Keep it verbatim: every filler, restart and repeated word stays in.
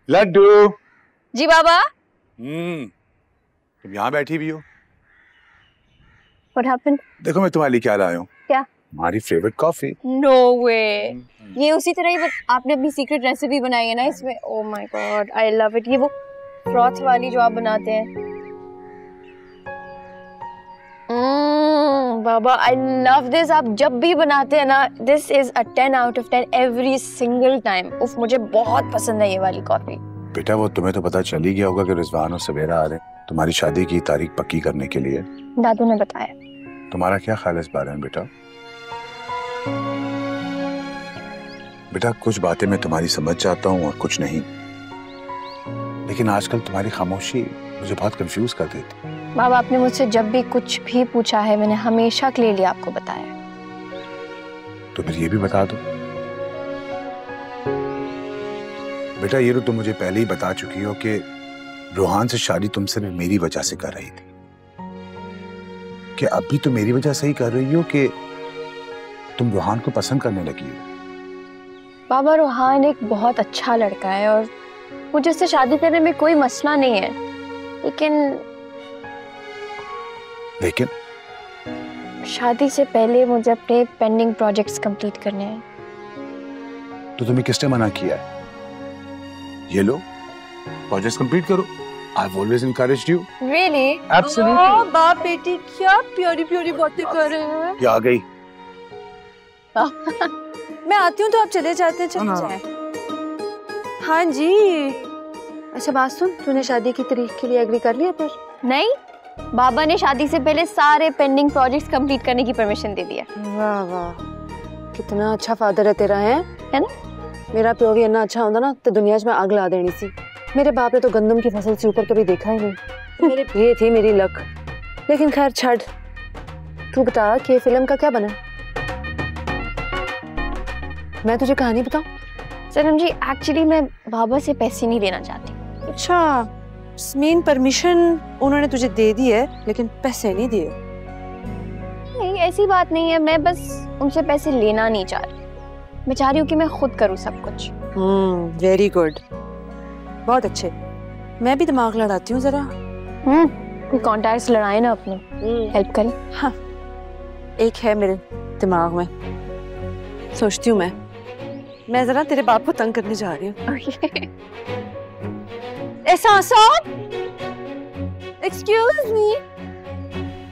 लड्डू। जी बाबा। हम्म, तुम यहाँ बैठी भी हो? What happened? देखो मैं तुम्हारे लिए क्या लाया हूँ। क्या? हमारी फेवरेट कॉफी। No way. ये उसी तरह ही आपने अपनी सीक्रेट रेसिपी बनाई है ना इसमें। Oh my God, I love it. ये वो फ्रॉथ वाली जो आप बनाते हैं। Mm, Baba I love this. आप जब भी बनाते हैं ना, this is a ten out of ten every single time. उफ, मुझे बहुत पसंद है ये वाली कॉफी। बेटा वो तुम्हें तो पता चल ही गया होगा कि रिजवान और सवेरा आ रहे हैं तुम्हारी शादी की तारीख पक्की करने के लिए। दादू ने बताया। तुम्हारा क्या ख्याल है इस बारे में बेटा? बेटा कुछ बातें मैं तुम्हारी समझ जाता हूँ और कुछ नहीं, लेकिन आजकल तुम्हारी खामोशी मुझे बहुत कंफ्यूज कर देती। बाबा आपने मुझसे जब भी कुछ भी पूछा है मैंने हमेशा के लिए आपको बताया। तो फिर ये भी बता दो बेटा, ये तो तुम मुझे पहले ही बता चुकी हो कि रोहान से शादी तुम सिर्फ मेरी वजह से कर रही थी। कि अब भी तुम मेरी वजह से ही कर रही हो कि तुम रोहान को पसंद करने लगी हो? बाबा रोहान एक बहुत अच्छा लड़का है और मुझे उससे शादी करने में कोई मसला नहीं है, लेकिन लेकिन शादी से पहले मुझे अपने पेंडिंग प्रोजेक्ट्स कंप्लीट करने हैं। तो तुम्हें किसने मना किया है? ये लो प्रोजेक्ट्स कंप्लीट करो। I've always encouraged you. Really? Absolutely. Oh, बाप बेटी क्या प्यारी प्यारी बातें कर रहे हैं। क्या आ गई? मैं आती हूँ तो आप चले जाते हैं, चले जाएं। हाँ जी। अच्छा बात सुन, तूने शादी की तारीख के लिए एग्री कर लिया फिर? नहीं, बाबा ने शादी से पहले सारे पेंडिंग प्रोजेक्ट्स कंप्लीट करने की परमिशन दे दिया। वाह वाह, कितना अच्छा फादर है तेरा, है है ना? मेरा प्यो भी इतना अच्छा होता ना तो दुनिया में आग ला देनी सी। मेरे बाप ने तो गंदम की फसल से ऊपर कभी देखा ही नहीं। मेरे ये थी मेरी लक। लेकिन खैर छड़, तू बता कि फिल्म का क्या बना? मैं तुझे कहानी बताऊं? सनम जी एक्चुअली मैं बाबा से पैसे नहीं लेना चाहती। अच्छा, मेन परमिशन उन्होंने तुझे दे दी है लेकिन पैसे नहीं दिए? नहीं ऐसी बात नहीं है, मैं बस उनसे पैसे लेना नहीं चाह रही। मैं चाह रही हूँ कि मैं खुद करूँ सब कुछ। हम्म, वेरी गुड, बहुत अच्छे। मैं भी दिमाग लड़ाती हूँ जरा। हम्म, कोई कॉन्टैक्ट्स लड़ाए ना अपने, हेल्प करें। हाँ, एक है मेरे दिमाग में, सोचती हूँ मैं मैं जरा तेरे बाप को तंग करने जा रही हूँ। एहसान, एक्सक्यूज मी।